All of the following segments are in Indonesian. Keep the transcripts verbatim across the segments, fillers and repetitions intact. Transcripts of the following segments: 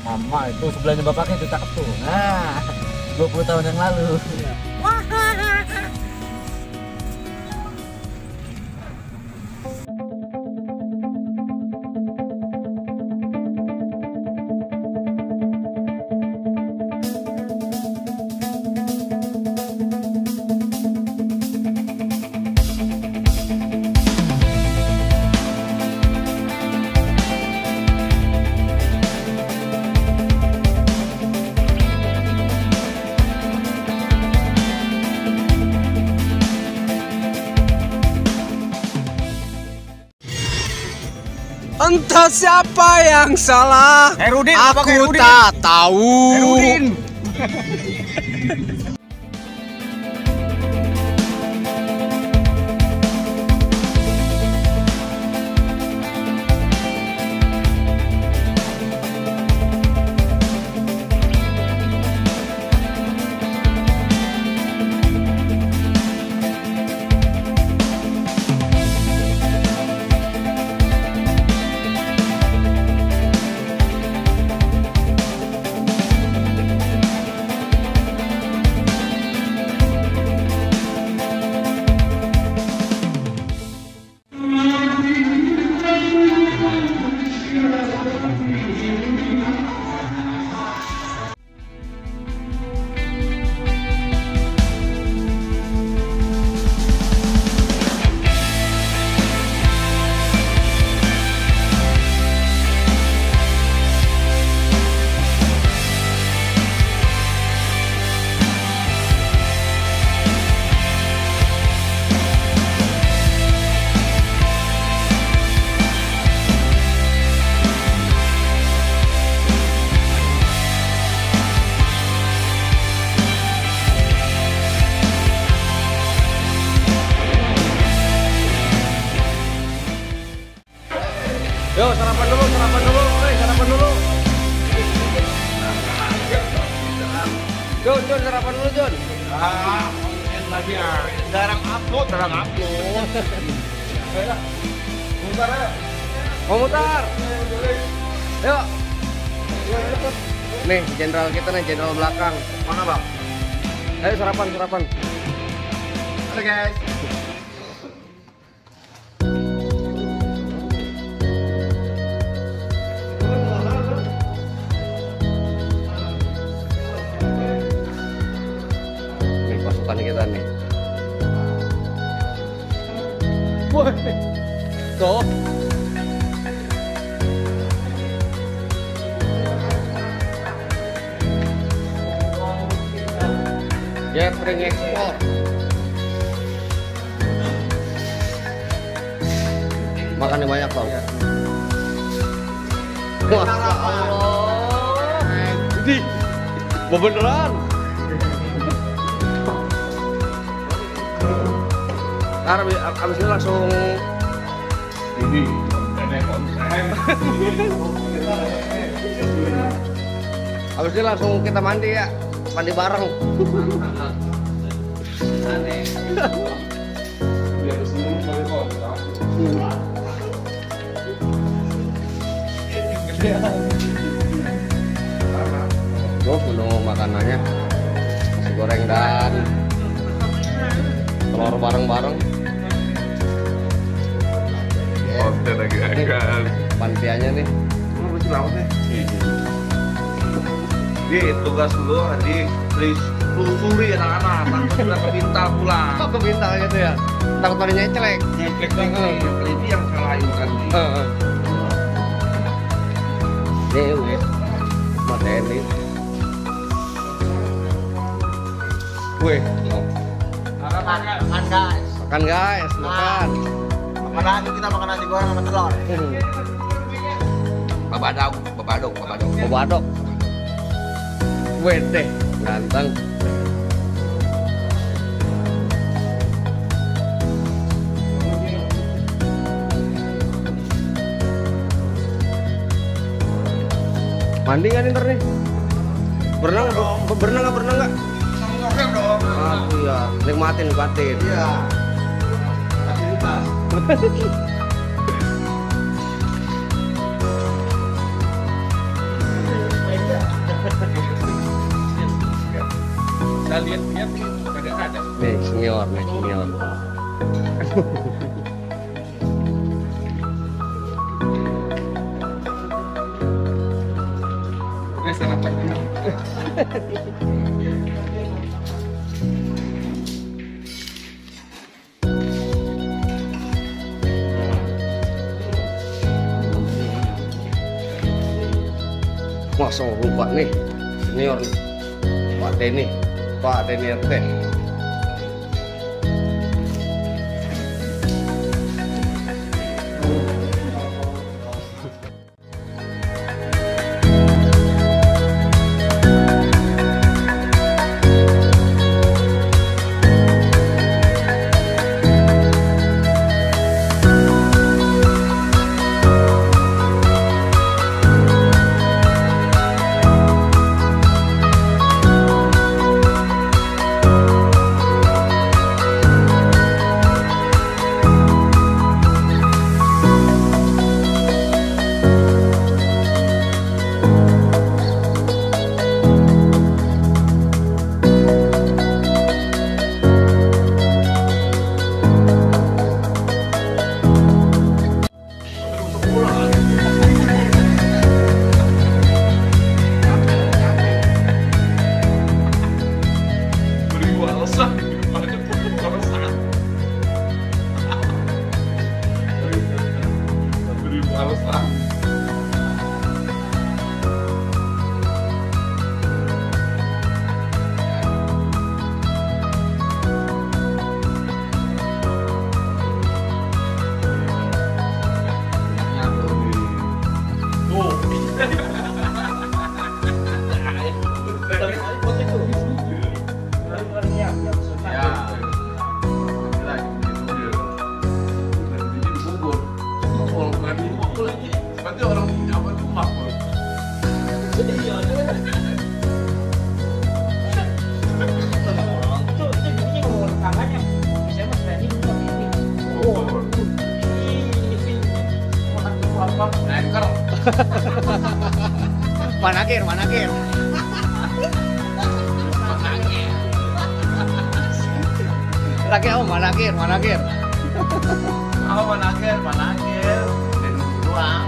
Mama itu sebelahnya bapaknya itu cakep tuh. Nah, dua puluh tahun yang lalu. Entah siapa yang salah, Herudin, aku tak tahu. Herudin. Yo, sarapan dulu, sarapan dulu, eh sarapan dulu. Jun, Jun, sarapan dulu, Jun. Ah, lagi ya. Jarang upload, jarang upload. Mutar ya. Mau mutar. Yuk. Nih, jenderal kita nih, jenderal belakang. Mana bang? Ayo sarapan, sarapan. Halo guys. Nih pasukan kita nih. Woi. Tuh. Jeffrey Export. Makannya banyak tau. Masya Allah. Di, beneran. Ntar abis, abis ini langsung Ini ada konsep. abis ini langsung kita mandi ya, mandi bareng. Biar kesini pakai konsep. Gue penuh makanannya, nasi goreng dan telur bareng-bareng. Konten lagi kan. Pantiannya nih. Lu mesti laut nih. Di tugas lu Adi, please telusuri anak-anak, takut sudah ke Bintal pulang. Kok ke bintang gitu ya? Takut pada nyecelek. Nyekek nih, ini yang salahin kan nih. Heeh. Nih, wes. Mateni. Wih, Makan, makan guys. makan guys, makan. Makan lagi kita makan nasi goreng sama telur. Hmm. Babadok, babadok, babadok. Babadok. Wede, ganteng. Mandi nggak nih ntar nih? Berenang nggak? Berenang nggak? Berenang nggak? Keren dong. Ah iya, nikmatin, nikmatin. Iya. Fasilitas. Saya lihat-lihat kagak ada. Nih senior nih senior. Wes sana Pak. Masuk lupa nih senior nih. Pak Denny, Pak Denny R T. Manakir, manakir. Lagi apa manakir, manakir. Apa manakir, manakir. Dan doang.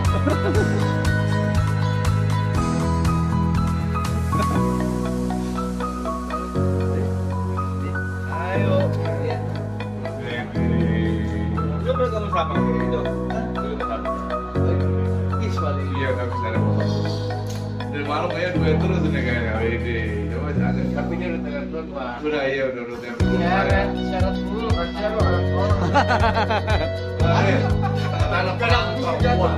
Ayo. Lu berkamu sama itu. Iya, nggak bisa ada apa. Dari malam kayak dua terus nih kayaknya. Wede, coba ada. Tapi ini udah tengah turun Pak. Sudah iya, udah udah tengah turun. Iya, kan syarat dulu, kerja lu anak sekolah. Anak perempuan.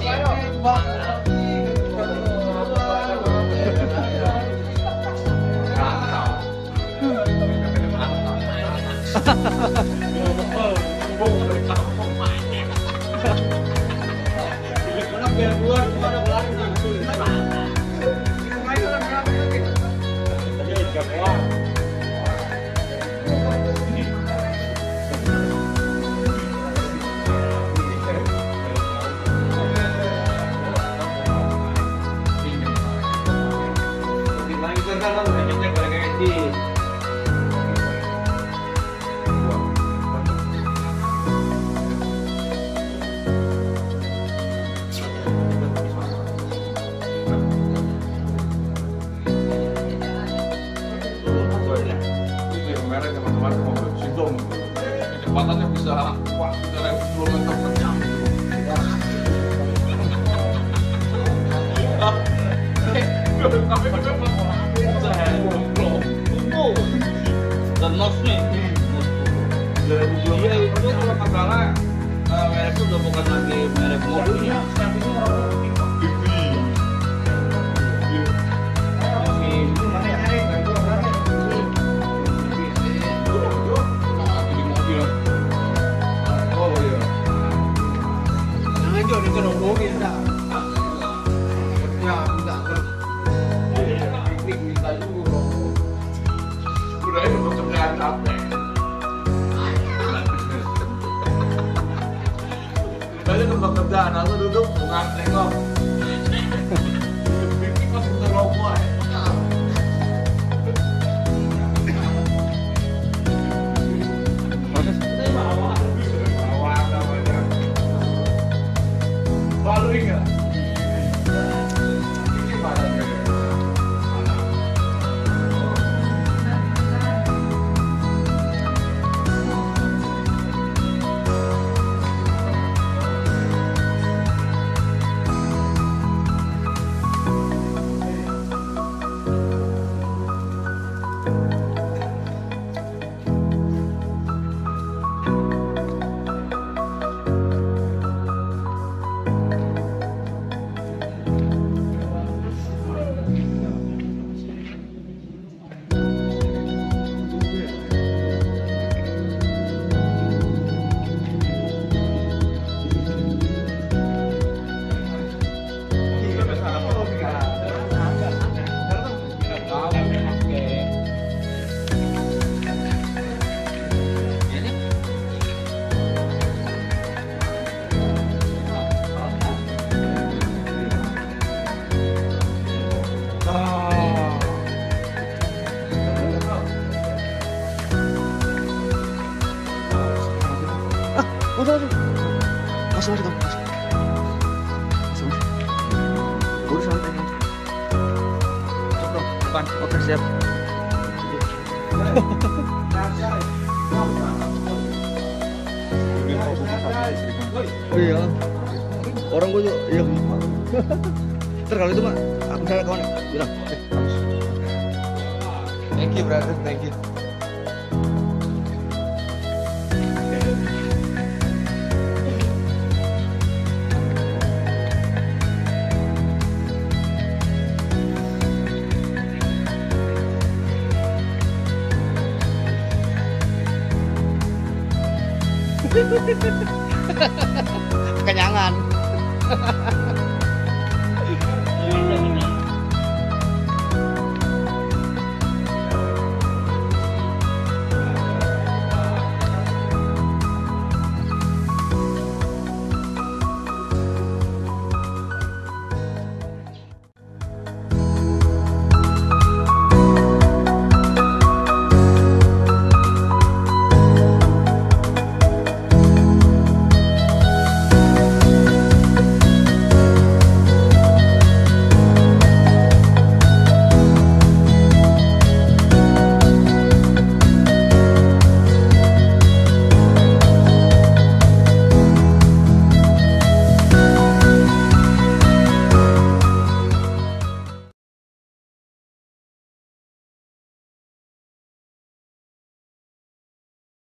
Kecepatannya bisa wah tiga ribu kilometer per jam. Dan nosnya dia itu kalau nggak salah merek itu udah bukan lagi merek mobilnya. Udah itu pekerjaan capek. Tadi tempat kerjaan aku duduk bukan tengok. Bikin pas udah rokok. Masuk, masuk, masuk. Masuk, masuk. Udah santai kan. Cok dong, depan. Oke, siap. Oh iya. Orang gue juga, iya. Ntar kalau itu mah, aku misalnya kawan bilang, eh, habis. Thank you brother, thank you. Kenyangan.